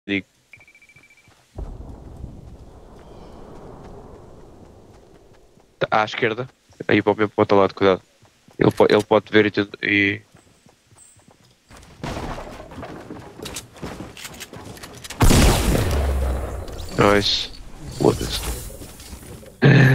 Digo. Tá à esquerda. Aí para o mesmo outro lado, cuidado. Ele pode ver e. Nice. Foda-se.